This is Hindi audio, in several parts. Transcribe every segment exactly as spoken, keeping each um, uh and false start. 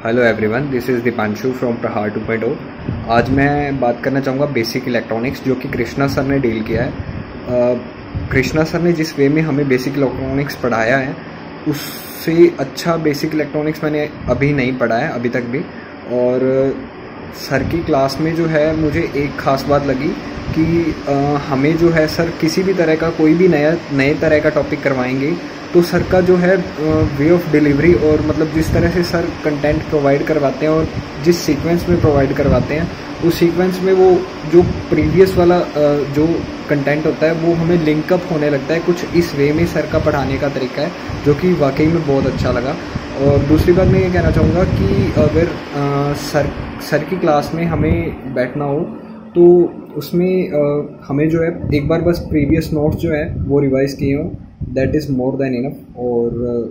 Hello everyone, this is Deepanshu from Prahar two point O. आज मैं बात करना चाहूँगा बेसिक इलेक्ट्रॉनिक्स, जो कि कृष्णा सर ने डील किया है। कृष्णा सर ने जिस वे में हमें बेसिक इलेक्ट्रॉनिक्स पढ़ाया है, उससे अच्छा बेसिक इलेक्ट्रॉनिक्स मैंने अभी नहीं पढ़ा है अभी तक भी। और सर की क्लास में जो है मुझे एक ख़ास बात लगी कि आ, हमें जो है सर किसी भी तरह का कोई भी नया नए तरह का टॉपिक करवाएंगे तो सर का जो है वे ऑफ डिलीवरी और मतलब जिस तरह से सर कंटेंट प्रोवाइड करवाते हैं और जिस सीक्वेंस में प्रोवाइड करवाते हैं, उस सीक्वेंस में वो जो प्रीवियस वाला जो कंटेंट होता है वो हमें लिंकअप होने लगता है। कुछ इस वे में सर का पढ़ाने का तरीका है जो कि वाकई में बहुत अच्छा लगा। और दूसरी बात मैं ये कहना चाहूँगा कि अगर आ, सर सर की क्लास में हमें बैठना हो तो उसमें आ, हमें जो है एक बार बस प्रीवियस नोट्स जो है वो रिवाइज़ किए हों, that is more than enough. और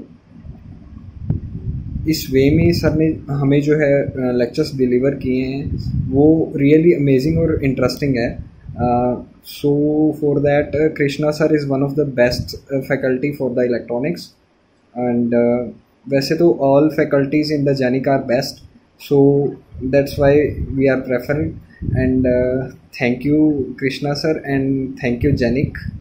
इस वे में सर ने हमें जो है लेक्चर्स डिलीवर किए हैं वो रियली अमेजिंग और इंटरेस्टिंग है। So for that Krishna sir is one of the best faculty for the electronics. And वैसे तो all faculties in the Genic are best, so that's why we are preferring. And thank you Krishna sir and thank you genic.